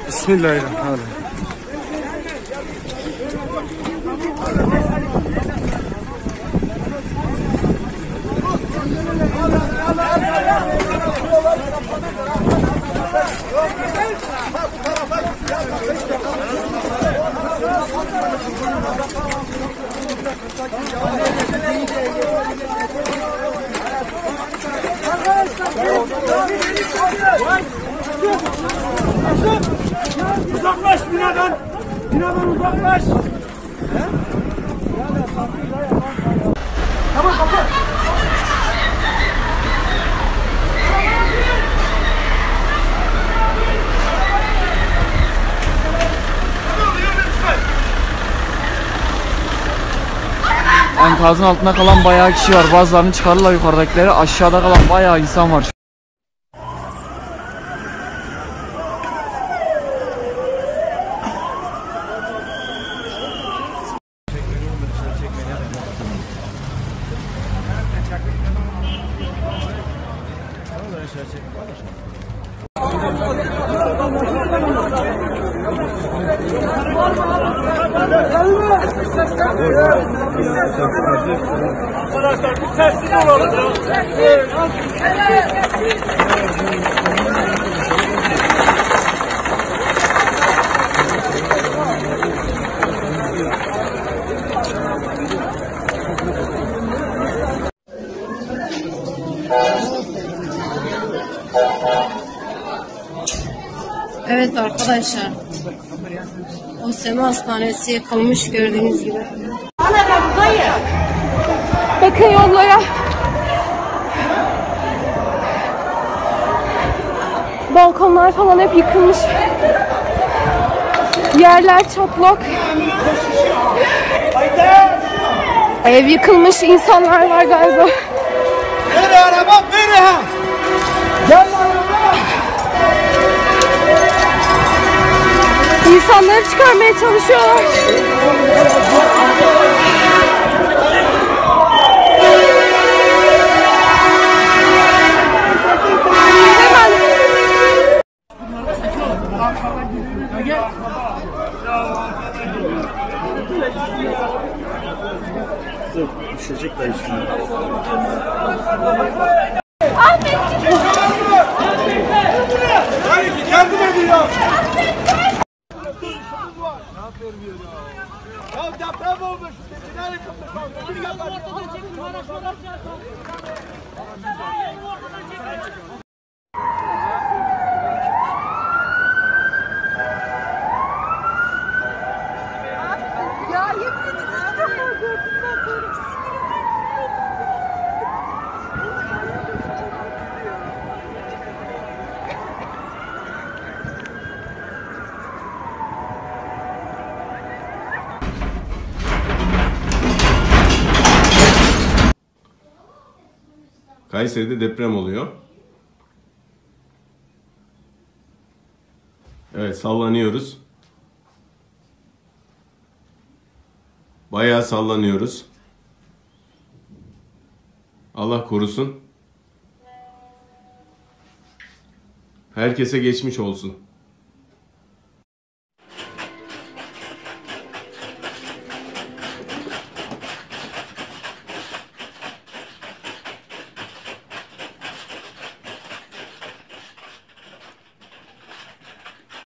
Bismillahirrahmanirrahim. Uzaklaş binadan! Binadan uzaklaş! Tamam kapat! Enkazın altında kalan bayağı kişi var. Bazılarını çıkarırlar yukarıdakileri. Aşağıda kalan bayağı insan var. Arkadaşlar bir sessiz olalım Evet arkadaşlar, Osema Hastanesi yakılmış gördüğünüz gibi. Bakın yollara. Balkonlar falan hep yıkılmış. Yerler çatlak. Ev yıkılmış, insanlar var galiba. Ver araba, ver ha! Gel araba! İnsanları çıkarmaya çalışıyorlar. Düşecek de üstüne. Yardım edin ya! Ya deprem olmuş. Bina yıkılmış. Kayseri'de deprem oluyor. Evet, sallanıyoruz. Bayağı sallanıyoruz. Allah korusun. Herkese geçmiş olsun.